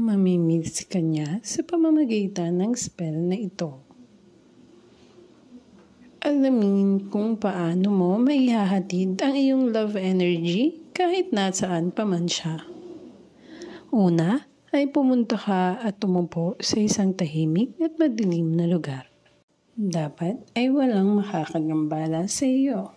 Mamimiss ka niya sa pamamagitan ng spell na ito. Alamin kung paano mo maihahatid ang iyong love energy kahit nasaan pa man siya. Una ay pumunta ka at tumupo sa isang tahimik at madilim na lugar. Dapat ay walang makakagambala sa iyo.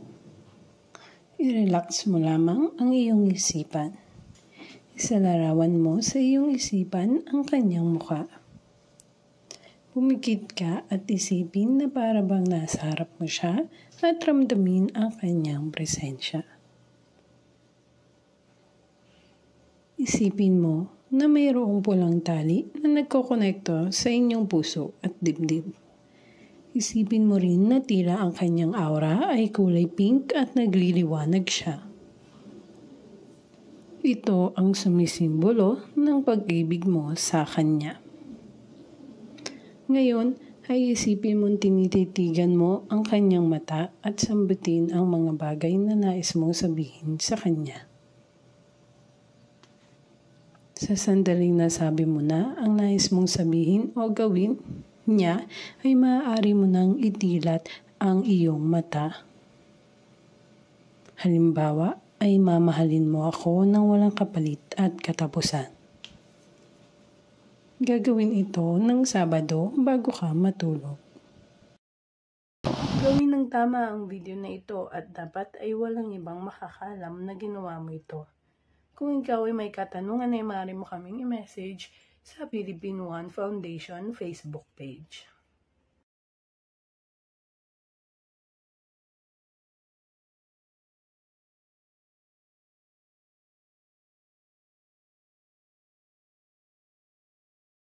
I-relax mo lamang ang iyong isipan. Isalarawan mo sa iyong isipan ang kanyang mukha. Pumikit ka at isipin na para bang nasa harap mo siya at ramdamin ang kanyang presensya. Isipin mo na mayroong pulang tali na nagkokonekto sa inyong puso at dibdib. Isipin mo rin na tila ang kanyang aura ay kulay pink at nagliliwanag siya. Ito ang sumisimbolo ng pag-ibig mo sa kanya. Ngayon ay isipin mong tinititigan mo ang kanyang mata at sambutin ang mga bagay na nais mong sabihin sa kanya. Sa sandaling nasabi mo na ang nais mong sabihin o gawin niya, ay maaari mo nang itilat ang iyong mata. Halimbawa, ay mamahalin mo ako ng walang kapalit at katapusan. Gagawin ito ng Sabado bago ka matulog. Gawin ng tama ang video na ito at dapat ay walang ibang makakalam na ginawa mo ito. Kung ikaw ay may katanungan ay maaari mo kaming i-message sa Philippine One Foundation Facebook page.